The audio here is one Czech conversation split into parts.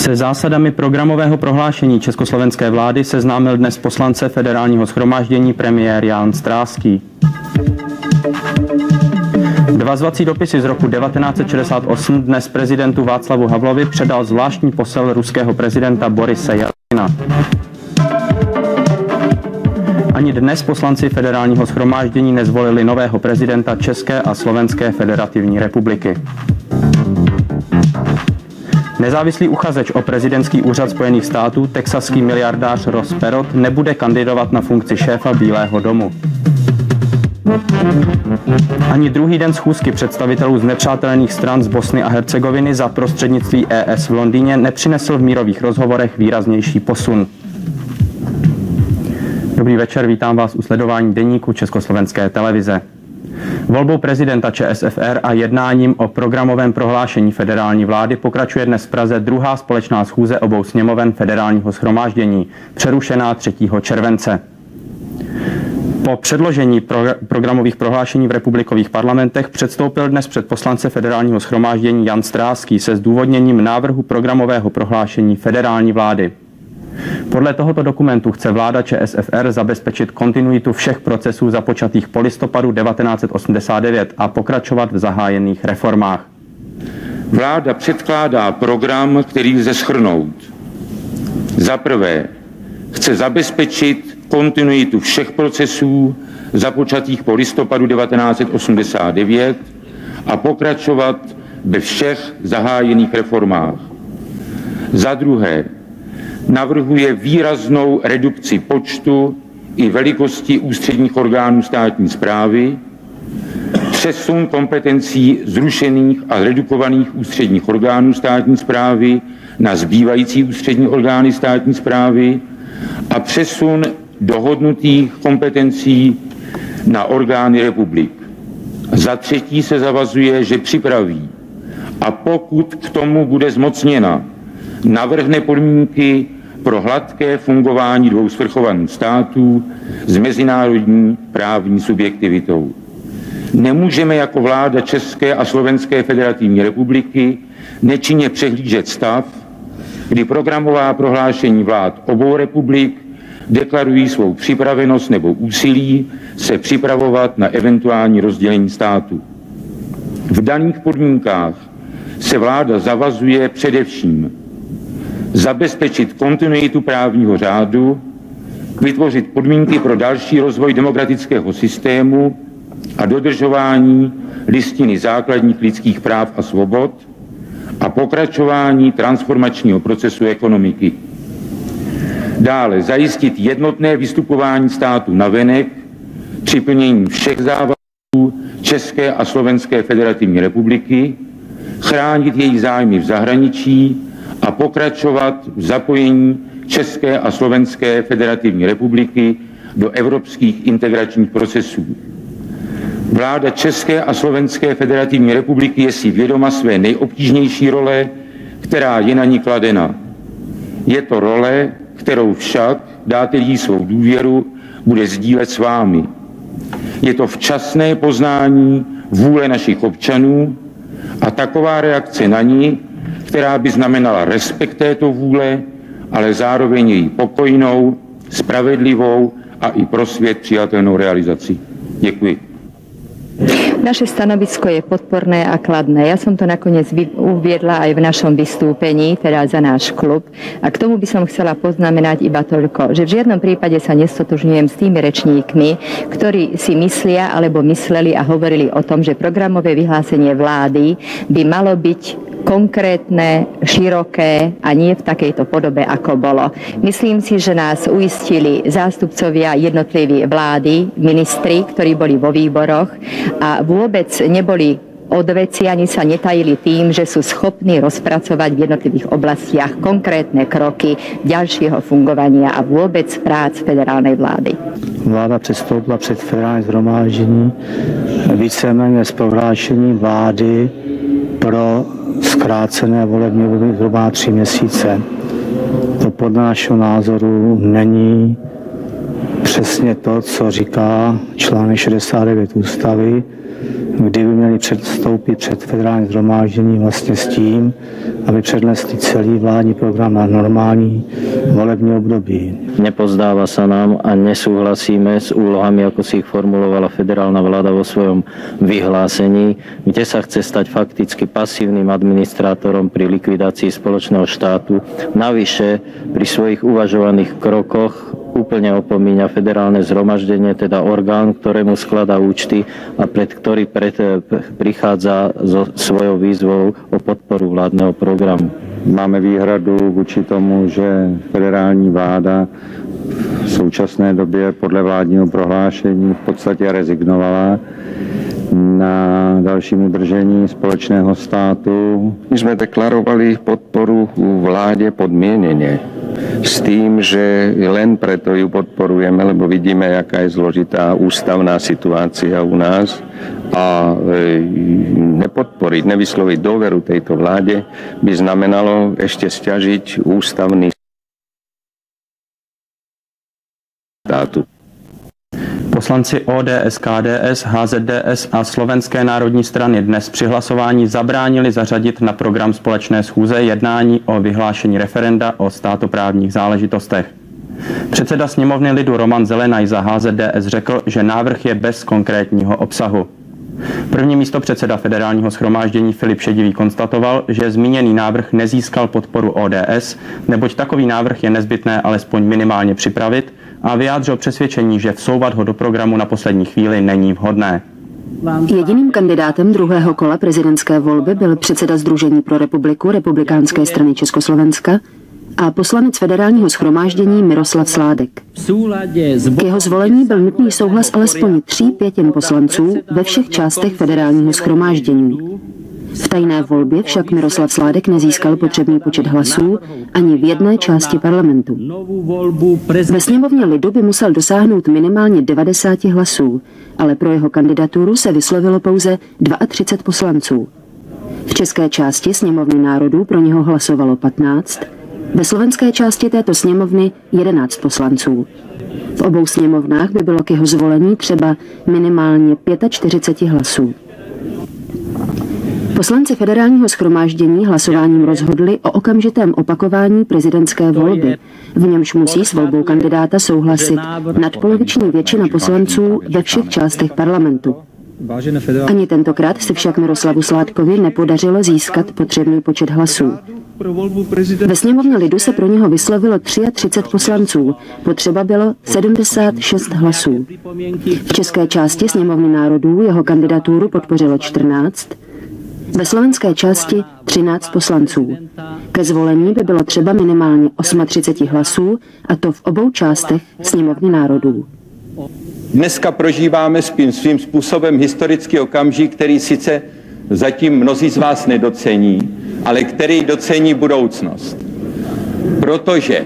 Se zásadami programového prohlášení československé vlády seznámil dnes poslance Federálního shromáždění premiér Jan Stráský. Dva zvací dopisy z roku 1968 dnes prezidentu Václavu Havlovi předal zvláštní posel ruského prezidenta Borise Jelcina. Ani dnes poslanci Federálního shromáždění nezvolili nového prezidenta České a Slovenské federativní republiky. Nezávislý uchazeč o prezidentský úřad Spojených států, texaský miliardář Ross Perot, nebude kandidovat na funkci šéfa Bílého domu. Ani druhý den schůzky představitelů znepřátelených stran z Bosny a Hercegoviny za prostřednictví ES v Londýně nepřinesl v mírových rozhovorech výraznější posun. Dobrý večer, vítám vás u sledování deníku Československé televize. Volbou prezidenta ČSFR a jednáním o programovém prohlášení federální vlády pokračuje dnes v Praze druhá společná schůze obou sněmoven Federálního shromáždění, přerušená 3. července. Po předložení programových prohlášení v republikových parlamentech předstoupil dnes před poslance Federálního shromáždění Jan Stráský se zdůvodněním návrhu programového prohlášení federální vlády. Podle tohoto dokumentu chce vláda ČSFR zabezpečit kontinuitu všech procesů započatých po listopadu 1989 a pokračovat v zahájených reformách. Vláda předkládá program, který lze shrnout. Za prvé, chce zabezpečit kontinuitu všech procesů započatých po listopadu 1989 a pokračovat ve všech zahájených reformách. Za druhé, navrhuje výraznou redukci počtu i velikosti ústředních orgánů státní správy, přesun kompetencí zrušených a redukovaných ústředních orgánů státní správy na zbývající ústřední orgány státní správy a přesun dohodnutých kompetencí na orgány republik. Za třetí se zavazuje, že připraví a pokud k tomu bude zmocněna, navrhne podmínky pro hladké fungování dvou svrchovaných států s mezinárodní právní subjektivitou. Nemůžeme jako vláda České a Slovenské federativní republiky nečinně přehlížet stav, kdy programová prohlášení vlád obou republik deklarují svou připravenost nebo úsilí se připravovat na eventuální rozdělení státu. V daných podmínkách se vláda zavazuje především zabezpečit kontinuitu právního řádu, vytvořit podmínky pro další rozvoj demokratického systému a dodržování listiny základních lidských práv a svobod a pokračování transformačního procesu ekonomiky. Dále zajistit jednotné vystupování státu navenek při plnění všech závazků České a Slovenské federativní republiky, chránit její zájmy v zahraničí a pokračovat v zapojení České a Slovenské federativní republiky do evropských integračních procesů. Vláda České a Slovenské federativní republiky je si vědoma své nejobtížnější role, která je na ní kladena. Je to role, kterou však, dáte jí svou důvěru, bude sdílet s vámi. Je to včasné poznání vůle našich občanů a taková reakce na ní, která by znamenala respekt této vůle, ale zároveň její pokojnou, spravedlivou a i pro svět přijatelnou realizaci. Děkuji. Naše stanovisko je podporné a kladné. Ja som to nakoniec uviedla aj v našom vystúpení, teda za náš klub. A k tomu by som chcela poznamenať iba toľko, že v žiadnom prípade sa nestotožňujem s tými rečníkmi, ktorí si myslia alebo mysleli a hovorili o tom, že programové vyhlásenie vlády by malo byť konkrétne, široké a nie v takejto podobe, ako bolo. Myslím si, že nás uistili zástupcovia jednotliví vlády, ministri, ktorí boli vo výboroch a vôbec neboli od veci ani sa netajili tým, že sú schopní rozpracovať v jednotlivých oblastiach konkrétne kroky ďalšieho fungovania a vôbec prác federálnej vlády. Vláda předstoupila před federální shromáždění víceméně s prohlášením vlády pro zkrácené volební období zhruba 3 měsíce. To podle našeho názoru není přesně to, co říká článek 69 ústavy, kdy by měli předstoupit před federální shromáždění vlastně s tím, aby přednesli celý vládní program na normální volební období. Nepozdáva sa nám a nesúhlasíme s úlohami, ako si ich formulovala federálna vláda vo svojom vyhlásení, kde sa chce stať fakticky pasívnym administrátorom pri likvidácii spoločného štátu. Navyše pri svojich uvažovaných krokoch úplne opomíňa federálne zhromaždenie, teda orgán, ktorému skladá účty a pred ktorý prichádza so svojou výzvou o podporu vládneho programu. Máme výhradu vůči tomu, že federální vláda v současné době podle vládního prohlášení v podstatě rezignovala na dalším udržení společného státu. My sme deklarovali podporu vláde podmienene s tým, že len preto ju podporujeme, lebo vidíme, jaká je zložitá ústavná situácia u nás a nepodporiť, nevysloviť dôveru tejto vláde by znamenalo ešte sťažiť ústavný státu. Poslanci ODS, KDS, HZDS a Slovenské národní strany dnes při hlasování zabránili zařadit na program společné schůze jednání o vyhlášení referenda o státoprávních záležitostech. Předseda sněmovny lidu Roman Zelenaj za HZDS řekl, že návrh je bez konkrétního obsahu. První místopředseda federálního shromáždění Filip Šedivý konstatoval, že zmíněný návrh nezískal podporu ODS, neboť takový návrh je nezbytné alespoň minimálně připravit, a vyjádřil přesvědčení, že vsouvat ho do programu na poslední chvíli není vhodné. Jediným kandidátem druhého kola prezidentské volby byl předseda Sdružení pro republiku Republikánské strany Československa a poslanec federálního shromáždění Miroslav Sládek. K jeho zvolení byl nutný souhlas alespoň 3/5 poslanců ve všech částech federálního shromáždění. V tajné volbě však Miroslav Sládek nezískal potřebný počet hlasů ani v jedné části parlamentu. Ve sněmovně lidu by musel dosáhnout minimálně 90 hlasů, ale pro jeho kandidaturu se vyslovilo pouze 32 poslanců. V české části sněmovny národů pro něho hlasovalo 15, ve slovenské části této sněmovny 11 poslanců. V obou sněmovnách by bylo k jeho zvolení třeba minimálně 45 hlasů. Poslanci federálního shromáždění hlasováním rozhodli o okamžitém opakování prezidentské volby, v němž musí s volbou kandidáta souhlasit nadpoloviční většina poslanců ve všech částech parlamentu. Ani tentokrát se však Miroslavu Sládkovi nepodařilo získat potřebný počet hlasů. Ve sněmovně lidu se pro něho vyslovilo 33 poslanců, potřeba bylo 76 hlasů. V české části sněmovny národů jeho kandidaturu podpořilo 14, ve slovenské části 13 poslanců. Ke zvolení by bylo třeba minimálně 38 hlasů, a to v obou částech sněmovny národů. Dneska prožíváme svým způsobem historický okamžik, který sice zatím mnozí z vás nedocení, ale který docení budoucnost. Protože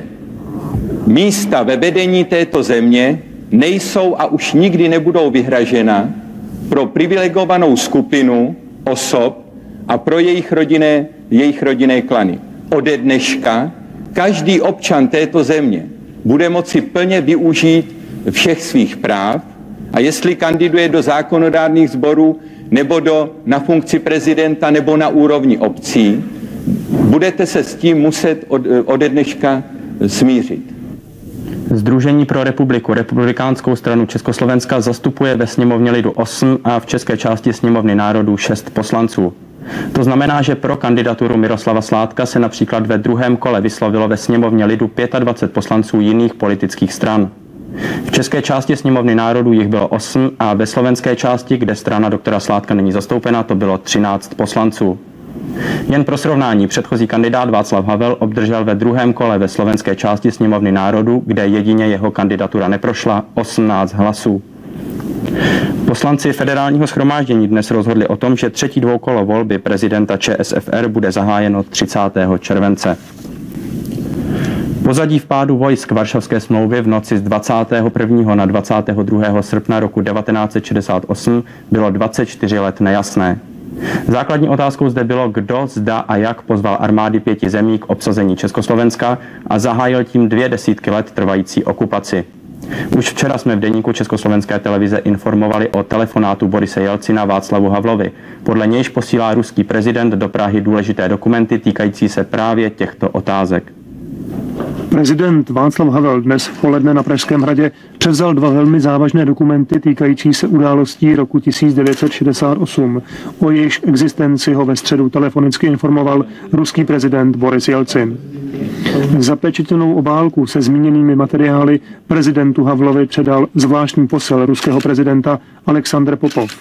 místa ve vedení této země nejsou a už nikdy nebudou vyhražena pro privilegovanou skupinu osob a pro jejich rodinné klany. Ode dneška každý občan této země bude moci plně využít všech svých práv a jestli kandiduje do zákonodárných sborů nebo na funkci prezidenta nebo na úrovni obcí, budete se s tím muset ode dneška smířit. Sdružení pro republiku Republikánskou stranu Československa zastupuje ve sněmovně lidu 8 a v české části sněmovny národů 6 poslanců. To znamená, že pro kandidaturu Miroslava Sládka se například ve druhém kole vyslovilo ve sněmovně lidu 25 poslanců jiných politických stran. V české části sněmovny národů jich bylo 8 a ve slovenské části, kde strana doktora Sládka není zastoupena, to bylo 13 poslanců. Jen pro srovnání, předchozí kandidát Václav Havel obdržel ve druhém kole ve slovenské části sněmovny národů, kde jedině jeho kandidatura neprošla, 18 hlasů. Poslanci federálního shromáždění dnes rozhodli o tom, že třetí dvoukolo volby prezidenta ČSFR bude zahájeno 30. července. Pozadí vpádu vojsk Varšavské smlouvy v noci z 21. na 22. srpna roku 1968 bylo 24 let nejasné. Základní otázkou zde bylo, kdo, zda a jak pozval armády 5 zemí k obsazení Československa a zahájil tím 2 desítky let trvající okupaci. Už včera jsme v deníku Československé televize informovali o telefonátu Borise Jelcina Václavu Havlovi. Podle nějž posílá ruský prezident do Prahy důležité dokumenty týkající se právě těchto otázek. Prezident Václav Havel dnes v poledne na Pražském hradě převzal 2 velmi závažné dokumenty týkající se událostí roku 1968. O jejich existenci ho ve středu telefonicky informoval ruský prezident Boris Jelcin. Zapečetěnou obálku se zmíněnými materiály prezidentu Havlovi předal zvláštní posel ruského prezidenta Aleksandr Popov.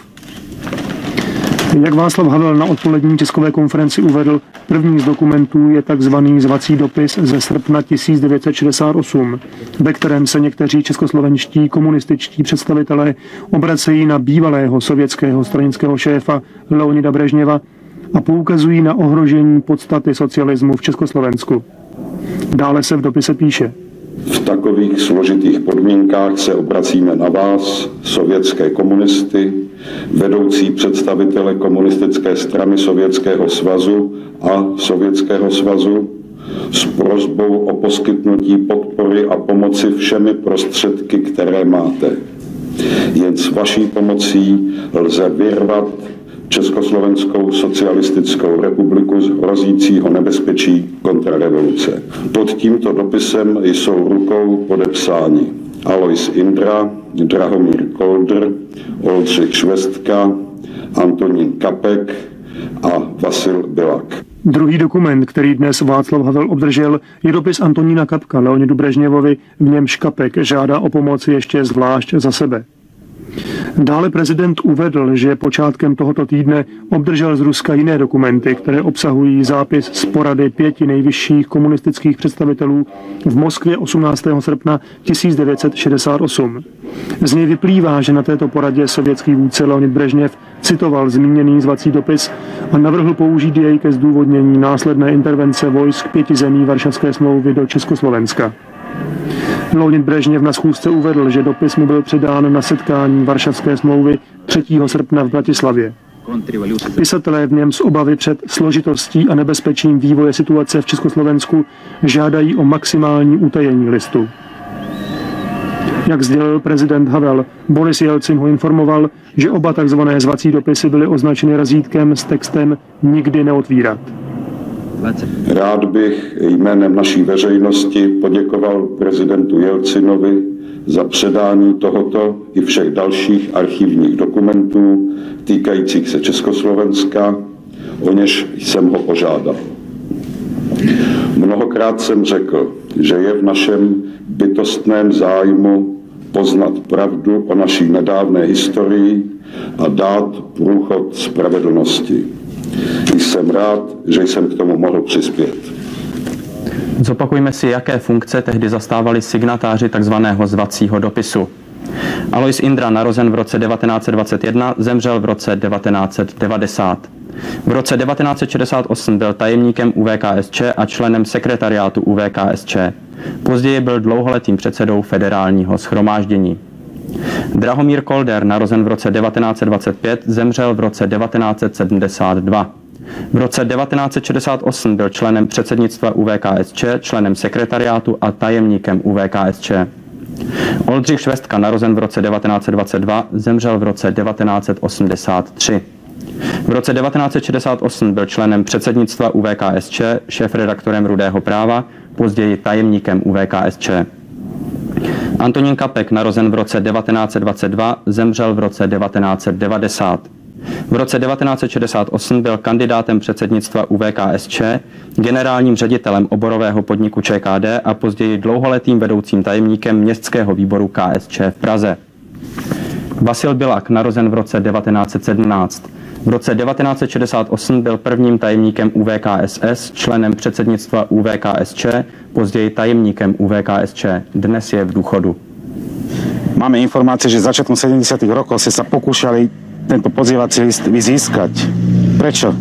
Jak Václav Havel na odpolední tiskové konferenci uvedl, první z dokumentů je takzvaný zvací dopis ze srpna 1968, ve kterém se někteří českoslovenští komunističtí představitelé obracejí na bývalého sovětského stranického šéfa Leonida Brežněva a poukazují na ohrožení podstaty socialismu v Československu. Dále se v dopise píše: V takových složitých podmínkách se obracíme na vás, sovětské komunisty, vedoucí představitele komunistické strany Sovětského svazu a Sovětského svazu, s prosbou o poskytnutí podpory a pomoci všemi prostředky, které máte. Jen s vaší pomocí lze vyrvat Československou socialistickou republiku z hrozícího nebezpečí kontrarevoluce. Pod tímto dopisem jsou rukou podepsáni Alois Indra, Drahomír Kolder, Oldřich Švestka, Antonín Kapek a Vasil Bilak. Druhý dokument, který dnes Václav Havel obdržel, je dopis Antonína Kapka Leonidu Brežněvovi, v němž Kapek žádá o pomoc ještě zvlášť za sebe. Dále prezident uvedl, že počátkem tohoto týdne obdržel z Ruska jiné dokumenty, které obsahují zápis z porady 5 nejvyšších komunistických představitelů v Moskvě 18. srpna 1968. Z něj vyplývá, že na této poradě sovětský vůdce Leonid Brežněv citoval zmíněný zvací dopis a navrhl použít jej ke zdůvodnění následné intervence vojsk 5 zemí Varšavské smlouvy do Československa. Leonid Brežněv na schůzce uvedl, že dopis mu byl předán na setkání Varšavské smlouvy 3. srpna v Bratislavě. Pisatelé v něm z obavy před složitostí a nebezpečím vývoje situace v Československu žádají o maximální utajení listu. Jak sdělil prezident Havel, Boris Jelcin ho informoval, že oba tzv. Zvací dopisy byly označeny razítkem s textem nikdy neotvírat. Rád bych jménem naší veřejnosti poděkoval prezidentu Jelcinovi za předání tohoto i všech dalších archivních dokumentů týkajících se Československa, o něž jsem ho požádal. Mnohokrát jsem řekl, že je v našem bytostném zájmu poznat pravdu o naší nedávné historii a dát průchod spravedlnosti. Jsem rád, že jsem k tomu mohl přispět. Zopakujme si, jaké funkce tehdy zastávali signatáři tzv. Zvacího dopisu. Alois Indra, narozen v roce 1921, zemřel v roce 1990. V roce 1968 byl tajemníkem UVKSČ a členem sekretariátu UVKSČ. Později byl dlouholetým předsedou Federálního shromáždění. Drahomír Kolder, narozen v roce 1925, zemřel v roce 1972. V roce 1968 byl členem předsednictva UVKSČ, členem sekretariátu a tajemníkem UVKSČ. Oldřich Švestka, narozen v roce 1922, zemřel v roce 1983. V roce 1968 byl členem předsednictva UVKSČ, šéfredaktorem Rudého práva, později tajemníkem UVKSČ. Antonín Kapek, narozen v roce 1922, zemřel v roce 1990. V roce 1968 byl kandidátem předsednictva UVKSČ, generálním ředitelem oborového podniku ČKD a později dlouholetým vedoucím tajemníkem městského výboru KSČ v Praze. Vasil Bilak, narozen v roce 1917. V roce 1968 byl prvním tajemníkem UVKSS, členem předsednictva UVKSČ, později tajemníkem UVKSČ. Dnes je v důchodu. Máme informace, že začiatkom 70. rokov ste sa pokúšali tento pozývací list vyzískať. Prečo?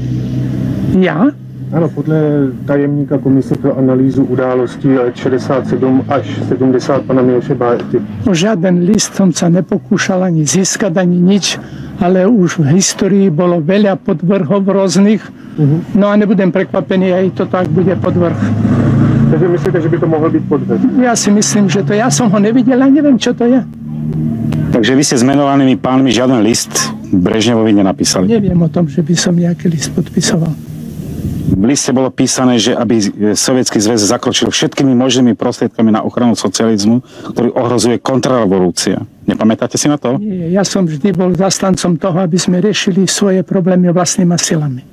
Já? Ano, podle tajemníka Komise pro analýzu událostí let 67 až 70 pana Miloše Bárty. O žiaden list som sa nepokúšal ani získať, ani nič. ale už v histórii bolo veľa podvrhov rôznych. No a nebudem prekvapený, aj to tak bude podvrh. Takže myslíte, že by to mohol byť podvrh? Ja si myslím, že to ja som ho nevidel a neviem, čo to je. Takže vy ste s menovanými pánmi žiaden list Brežnevovi nenapísali? Neviem o tom, že by som nejaký list podpisoval. V liste bolo písané, že aby Sovietsky zväz zakročil všetkými možnými prostriedkami na ochranu socializmu, ktorý ohrozuje kontrarevolúcia. Nepamätáte si na to? Nie, ja som vždy bol zastancom toho, aby sme riešili svoje problémy vlastnými silami.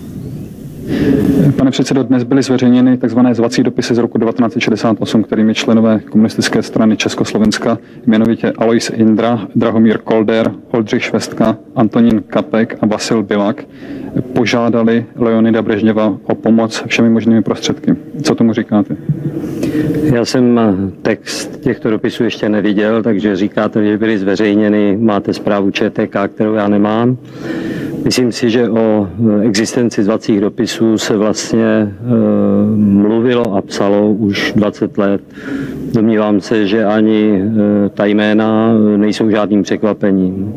Pane předsedo, dnes byly zveřejněny tzv. Zvací dopisy z roku 1968, kterými členové komunistické strany Československa, jmenovitě Alois Indra, Drahomír Kolder, Oldřich Švestka, Antonín Kapek a Vasil Bilak, požádali Leonida Brežněva o pomoc všemi možnými prostředky. Co tomu říkáte? Já jsem text těchto dopisů ještě neviděl, takže říkáte, že byly zveřejněny, máte zprávu ČTK, kterou já nemám. Myslím si, že o existenci zvacích dopisů se vlastně mluvilo a psalo už 20 let. Domnívám se, že ani ta jména nejsou žádným překvapením.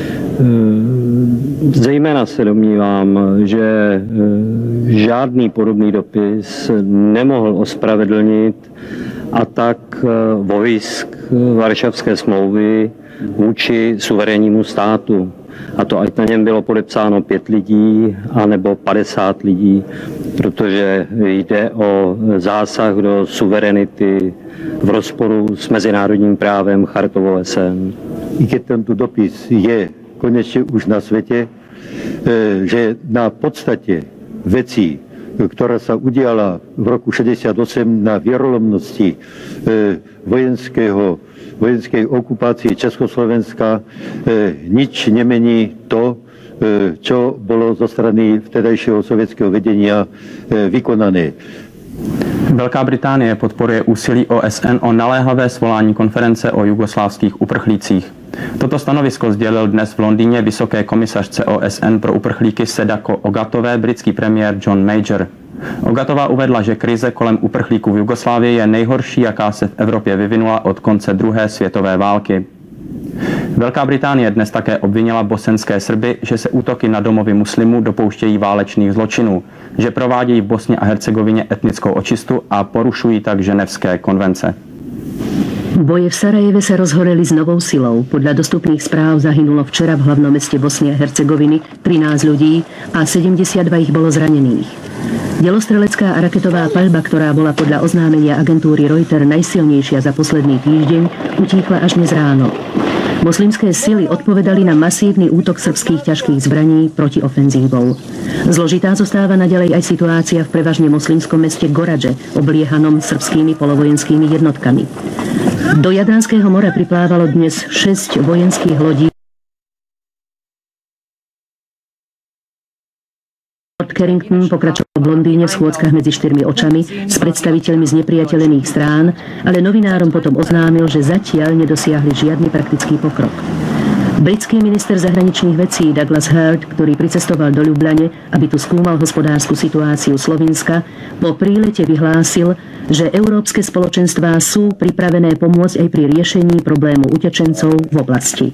Zejména se domnívám, že žádný podobný dopis nemohl ospravedlnit atak vojsk Varšavské smlouvy vůči suverénnímu státu. A to ať na něm bylo podepsáno 5 lidí, anebo 50 lidí, protože jde o zásah do suverenity v rozporu s mezinárodním právem Chartou OSN. I keď tento dopis je konečne už na svete, že na podstate vecí, ktorá sa udiala v roku 68 na vierolomnosti vojenskej okupácie Československa, nič nemení to, čo bolo zo strany vtedajšieho sovětského vedenia vykonané. Velká Británie podporuje úsilí OSN o naléhavé svolání konference o jugoslávských uprchlících. Toto stanovisko sdělil dnes v Londýně vysoké komisařce OSN pro uprchlíky Sedako Ogatové britský premiér John Major. Ogatová uvedla, že krize kolem uprchlíků v Jugoslávii je nejhorší, jaká se v Evropě vyvinula od konce druhé světové války. Velká Británie dnes také obvinila bosenské Srby, že se útoky na domovy muslimů dopouštějí válečných zločinů, že provádějí v Bosně a Hercegovině etnickou očistu a porušují tak ženevské konvence. Boje v Sarajeve sa rozhoreli s novou silou. Podľa dostupných správ zahynulo včera v hlavnom meste Bosny a Hercegoviny 13 ľudí a 72 ich bolo zranených. Delostrelecká a raketová paľba, ktorá bola podľa oznámenia agentúry Reuters najsilnejšia za posledný týždeň, utíchla až dnes ráno. Moslimské sily odpovedali na masívny útok srbských ťažkých zbraní proti ofenzívou. Zložitá zostáva naďalej aj situácia v prevažne moslimskom meste Goradže, obliehanom srbskými polovojenskými jednotkami. Do Jadranského mora priplávalo dnes 6 vojenských lodí. Lord Carrington pokračoval v Londýne v schôdzkach medzi 4 očami s predstaviteľmi znepriateľených strán, ale novinárom potom oznámil, že zatiaľ nedosiahli žiadny praktický pokrok. Britský minister zahraničných vecí Douglas Hurd, ktorý pricestoval do Ljubljane, aby tu skúmal hospodársku situáciu Slovinska, po prílete vyhlásil, že európske spoločenstvá sú pripravené pomôcť aj pri riešení problému utečencov v oblasti.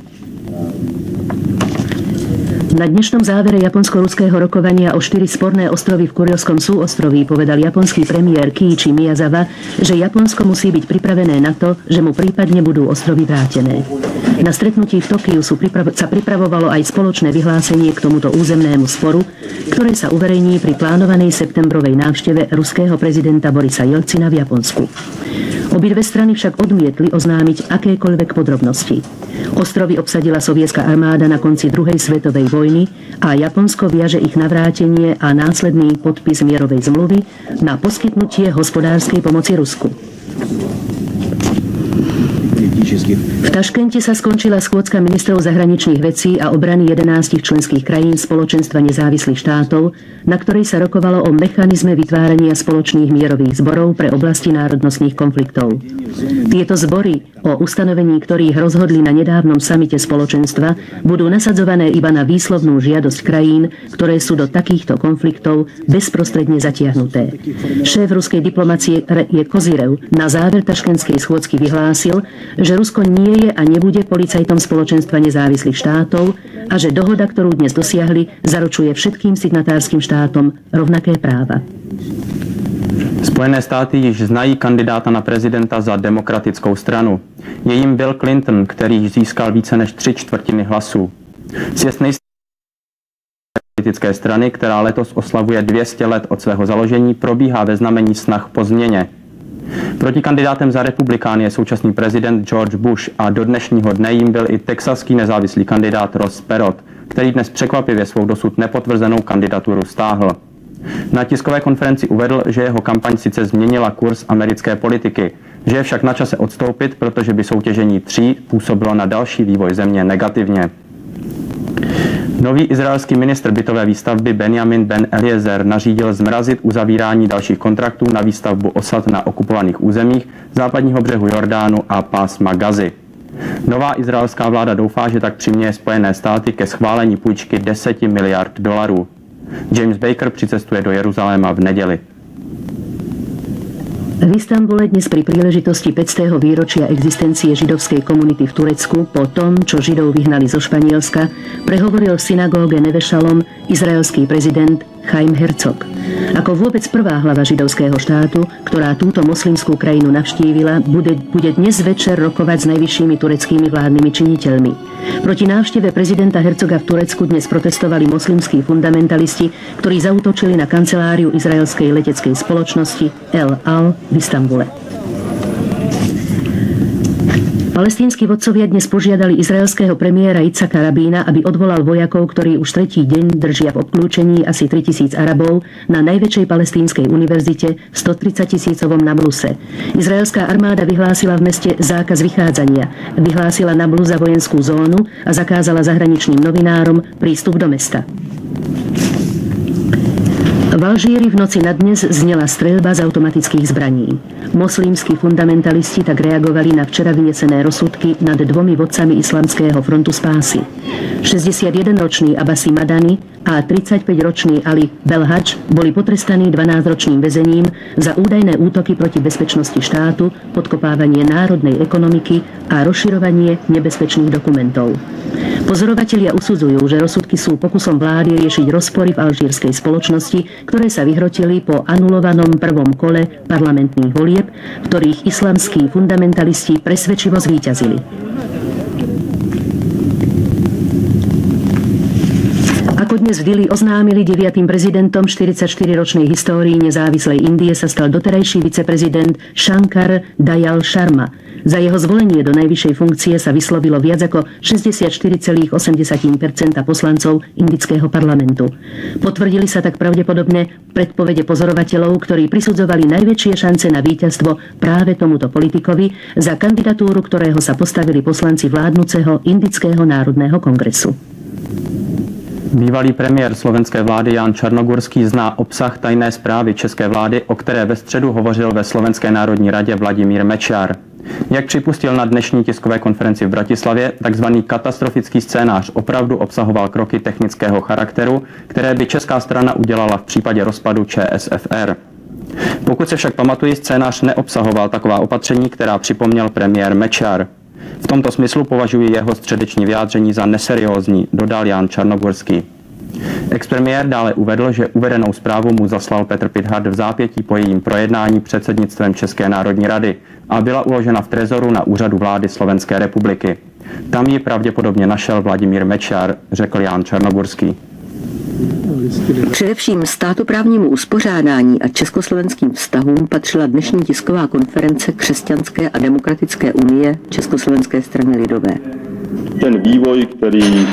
Na dnešnom závere japonsko-ruského rokovania o 4 sporné ostrovy v Kurielskom súostroví povedal japonský premiér Kiichi Miyazawa, že Japonsko musí byť pripravené na to, že mu prípadne budú ostrovy vrátené. Na stretnutí v Tokiu sa pripravovalo aj spoločné vyhlásenie k tomuto územnému sporu, ktoré sa uverejní pri plánovanej septembrovej návšteve ruského prezidenta Borisa Jelcina v Japonsku. Obidve strany však odmietli oznámiť akékoľvek podrobnosti. Ostrovy obsadila sovietská armáda na konci druhej svetovej vojny a Japonsko viaže ich navrátenie a následný podpis mierovej zmluvy na poskytnutie hospodárskej pomoci Rusku. V Taškente sa skončila schôdzka ministrov zahraničných vecí a obrany 11 členských krajín Spoločenstva nezávislých štátov, na ktorej sa rokovalo o mechanizme vytvárania spoločných mierových zborov pre oblasti národnostných konfliktov. Tieto zbory, o ustanovení ktorých rozhodli na nedávnom samite spoločenstva, budú nasadzované iba na výslovnú žiadosť krajín, ktoré sú do takýchto konfliktov bezprostredne zatiahnuté. Šéf ruskej diplomacie je Kozyrev na záver taškentskej schôdzky vyhlásil, že Rusko nie je a nebude policajtom spoločenstva nezávislých štátov a že dohoda, ktorú dnes dosiahli, zaručuje všetkým signatárskym štátom rovnaké práva. Spojené státy již znají kandidáta na prezidenta za demokratickou stranu. Je jim Bill Clinton, který získal více než 3/4 hlasů. Sjezd politické strany, která letos oslavuje 200 let od svého založení, probíhá ve znamení snah po změně. Protikandidátem za republikány je současný prezident George Bush a do dnešního dne jim byl i texaský nezávislý kandidát Ross Perot, který dnes překvapivě svou dosud nepotvrzenou kandidaturu stáhl. Na tiskové konferenci uvedl, že jeho kampaň sice změnila kurz americké politiky, že je však na čase odstoupit, protože by soutěžení 3 působilo na další vývoj země negativně. Nový izraelský ministr bytové výstavby Benjamin Ben Eliezer nařídil zmrazit uzavírání dalších kontraktů na výstavbu osad na okupovaných územích západního břehu Jordánu a pásma Gazy. Nová izraelská vláda doufá, že tak přiměje Spojené státy ke schválení půjčky 10 miliard dolarů. James Baker přicestuje do Jeruzaléma v neděli. V Istanbule dnes pri príležitosti 500. výročia existencie židovskej komunity v Turecku po tom, čo Židov vyhnali zo Španielska, prehovoril v synagóge Neve Shalom izraelský prezident Chaim Herzog. Ako vôbec prvá hlava židovského štátu, ktorá túto moslimskú krajinu navštívila, bude dnes večer rokovať s najvyššími tureckými vládnymi činiteľmi. Proti návšteve prezidenta Herzoga v Turecku dnes protestovali moslimskí fundamentalisti, ktorí zaútočili na kanceláriu izraelskej leteckej spoločnosti El Al v Istanbule. Palestínsky vodcovia dnes požiadali izraelského premiéra Icaka Rabína, aby odvolal vojakov, ktorí už tretí deň držia v obklúčení asi 3000 Arabov na najväčšej palestínskej univerzite v 130 000 Nabluse. Izraelská armáda vyhlásila v meste zákaz vychádzania, vyhlásila Nablus za vojenskú zónu a zakázala zahraničným novinárom prístup do mesta. V Alžíri v noci na dnes znela streľba z automatických zbraní. Moslimskí fundamentalisti tak reagovali na včera vynesené rozsudky nad 2 vodcami Islamského frontu spásy. 61-ročný Abasi Madani a 35-ročný Ali Belhadž boli potrestaní 12-ročným väzením za údajné útoky proti bezpečnosti štátu, podkopávanie národnej ekonomiky a rozširovanie nebezpečných dokumentov. Pozorovatelia usudzujú, že rozsudky sú pokusom vlády riešiť rozpory v alžírskej spoločnosti, ktoré sa vyhrotili po anulovanom prvom kole parlamentných volieb, v ktorých islamskí fundamentalisti presvedčivo zvíťazili. Ako dnes v Dili oznámili 9. prezidentom 44-ročnej histórii nezávislej Indie sa stal doterajší viceprezident Shankar Dayal Sharma. Za jeho zvolenie do najvyššej funkcie sa vyslovilo viac ako 64,8% poslancov indického parlamentu. Potvrdili sa tak pravdepodobne predpovede pozorovateľov, ktorí prisudzovali najväčšie šance na víťazstvo práve tomuto politikovi, za kandidatúru ktorého sa postavili poslanci vládnuceho Indického národného kongresu. Bývalý premiér slovenské vlády Jan Čarnogurský zná obsah tajné zprávy české vlády, o které ve středu hovořil ve Slovenské národní radě Vladimír Mečiar. Jak připustil na dnešní tiskové konferenci v Bratislavě, takzvaný katastrofický scénář opravdu obsahoval kroky technického charakteru, které by česká strana udělala v případě rozpadu ČSFR. Pokud se však pamatuji, scénář neobsahoval taková opatření, která připomněl premiér Mečiar. V tomto smyslu považuji jeho středeční vyjádření za neseriózní, dodal Jan Čarnogurský. Expremiér dále uvedl, že uvedenou zprávu mu zaslal Petr Pithart v zápětí po jejím projednání předsednictvem České národní rady a byla uložena v trezoru na úřadu vlády Slovenské republiky. Tam ji pravděpodobně našel Vladimír Mečiar, řekl Jan Čarnogurský. Především státoprávnímu uspořádání a československým vztahům patřila dnešní tisková konference Křesťanské a demokratické unie Československé strany lidové. Ten vývoj, který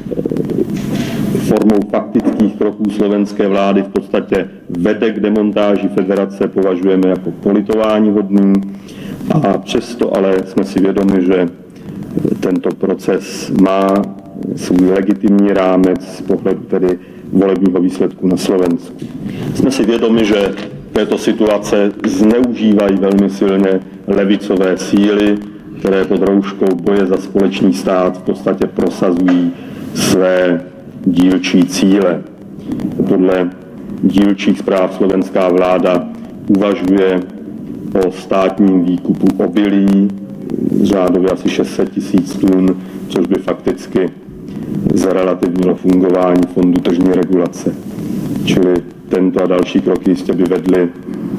formou faktických kroků slovenské vlády v podstatě vede k demontáži federace, považujeme jako politováníhodný a přesto ale jsme si vědomi, že tento proces má svůj legitimní rámec z pohledu tedy volebního výsledku na Slovensku. Jsme si vědomi, že této situace zneužívají velmi silně levicové síly, které pod rouškou boje za společný stát v podstatě prosazují své dílčí cíle. Podle dílčích zpráv slovenská vláda uvažuje o státním výkupu obilí řádově asi 600 000 tun, což by fakticky zrelativnilo fungování fondu tržní regulace. Čili tento a další kroky jistě by vedly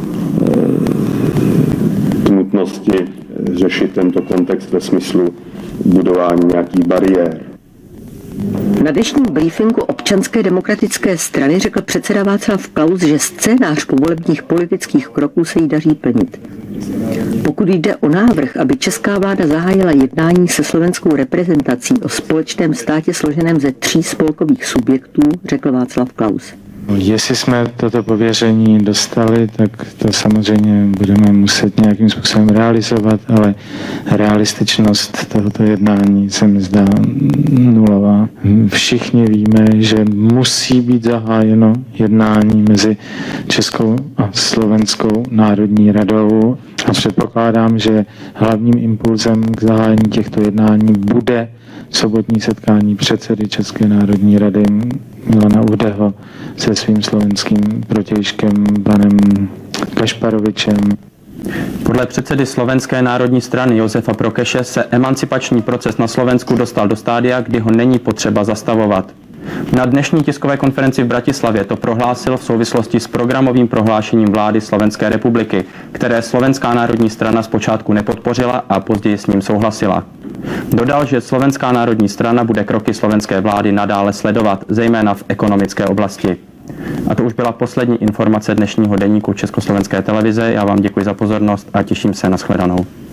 k nutnosti řešit tento kontext ve smyslu budování nějakých bariér. Na dnešním briefingu Občanské demokratické strany řekl předseda Václav Klaus, že scénář povolebních politických kroků se jí daří plnit. Pokud jde o návrh, aby česká vláda zahájila jednání se slovenskou reprezentací o společném státě složeném ze 3 spolkových subjektů, řekl Václav Klaus. Jestli jsme toto pověření dostali, tak to samozřejmě budeme muset nějakým způsobem realizovat, ale realističnost tohoto jednání se mi zdá nulová. Všichni víme, že musí být zahájeno jednání mezi Českou a Slovenskou národní radou a předpokládám, že hlavním impulzem k zahájení těchto jednání bude sobotní setkání předsedy České národní rady Milana Uhdeho se svým slovenským protějškem panem Kašparovičem. Podle předsedy Slovenské národní strany Josefa Prokeše se emancipační proces na Slovensku dostal do stádia, kdy ho není potřeba zastavovat. Na dnešní tiskové konferenci v Bratislavě to prohlásil v souvislosti s programovým prohlášením vlády Slovenské republiky, které Slovenská národní strana zpočátku nepodpořila a později s ním souhlasila. Dodal, že Slovenská národní strana bude kroky slovenské vlády nadále sledovat, zejména v ekonomické oblasti. A to už byla poslední informace dnešního deníku Československé televize. Já vám děkuji za pozornost a těším se na shledanou.